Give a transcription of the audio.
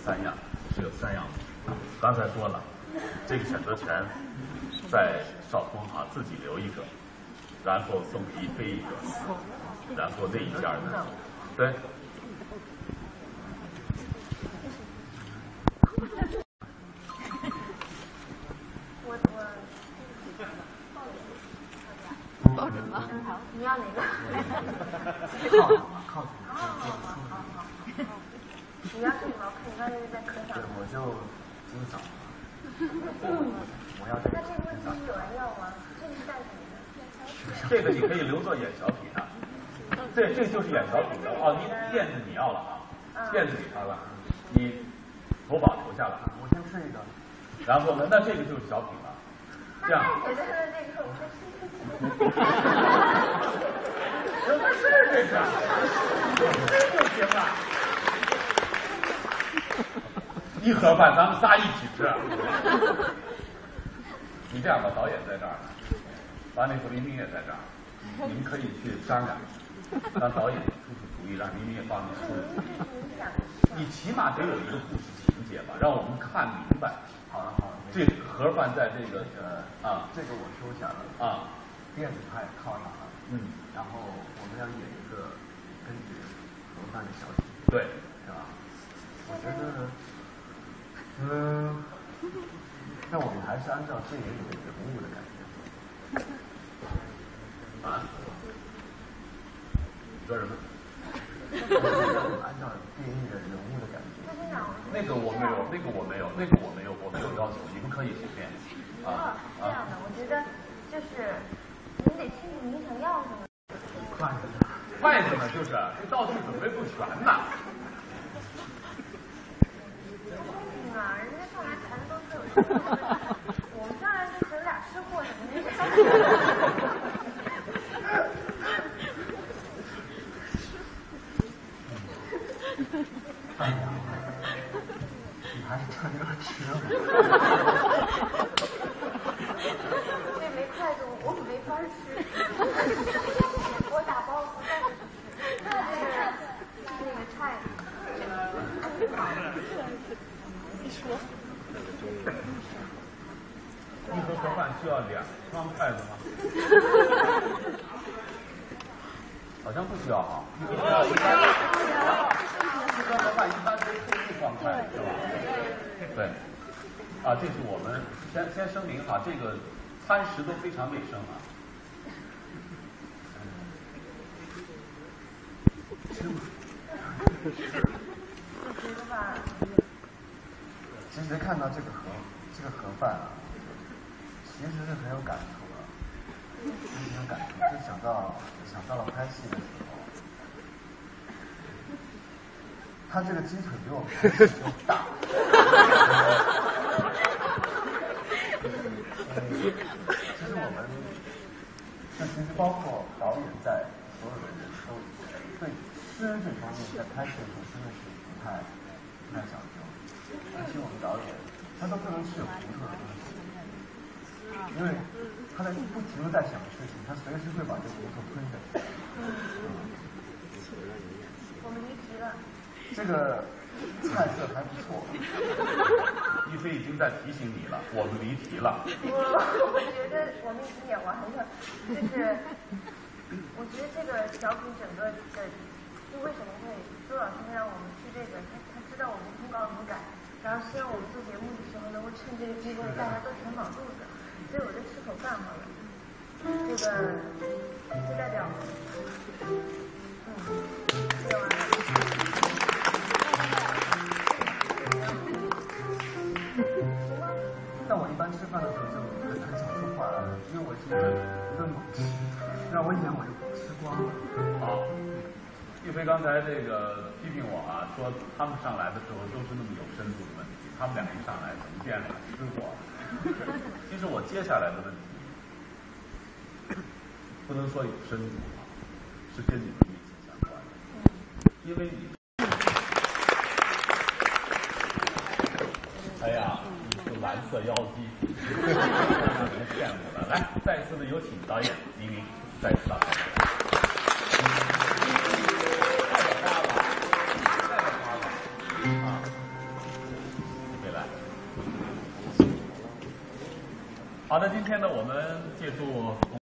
3样，是有3样。刚才说了，这个选择权在少峰自己留一个，然后送给一飞一个，然后那一家呢，对。 抱枕吗？ 你要哪个？ 靠你要这个吗？我看你刚才在课上。 对，我就今早。我要那这个问题有人要吗？这个是带什么的？ 这个你可以留作演小品的。这就是演小品的哦。你垫子你要了垫子给他了，你头把留下了。 我先吃一个。 然后呢，那这个就是小品了。这样。 我觉得这个我们什么事这是？这就行了。一盒饭咱们仨一起吃。你这样吧，导演在这儿呢，完了以后黎明也在这儿，你们可以去商量，让导演出出主意，让黎明也帮你出。你起码得有一个故事情节吧，让我们看明白。 好了， 这盒饭在这个这个我收下了垫子派靠哪儿？然后我们要演一个根据盒饭的小品， 对， 是吧？我觉得那我们还是按照电影里的人物的感觉。 你说什么？ 按照电影里的人物的感觉。 那个我没有要求，你们可以随便。 这样的，我觉得就是你得清楚你想要什么。 筷子呢，就是这道具准备不全呢。 人家上来谈的都是有吃货的，我们上来就整俩吃货什么的。 哎呀，你还是趁热吃了。 这没筷子，我可没法吃。我打包不带着吃，那个菜。 一盒盒饭需要2双筷子吗？好像不需要哈。一盒盒饭一般都配1双筷子是吧？对。这是我们先声明这个餐食都非常卫生啊。 我觉得吧， 其实看到这个盒饭其实是很有感触的，很有感触，就想到了拍戏的时候，他这个鸡腿比我们拍戏都大。其实我们，其实包括导演在所有的人都对吃这方面在拍摄中真的是不太讲究，而且我们导演他都不能吃有骨头的东西，因为他在不停的在想事情，他随时会把这骨头吞下去。 我们离题了。 这个菜色还不错。 一飞已经在提醒你了，我们离题了。 我觉得我们已经演完了，就是我觉得这个小品整个的，就为什么会周老师会让我们去这个，他知道我们通稿怎么改，然后希望我们做节目的时候能够趁这个机会大家都填饱肚子，所以我就吃口饭好了。这个就代表，演完了。 但我一般吃饭的时候就很少说话了，因为我是一顿猛吃，让我演我就吃光了。 好，玉飞刚才这个批评我说他们上来的时候都是那么有深度的问题，他们俩一上来怎么见俩吃货？其实我接下来的问题不能说有深度是跟你们密切相关的，因为你。哎呀，你是蓝色妖姬，让人羡慕了。来，再次的有请导演黎明，再次上台。太花了，太花了啊！ 好的，今天呢，我们借助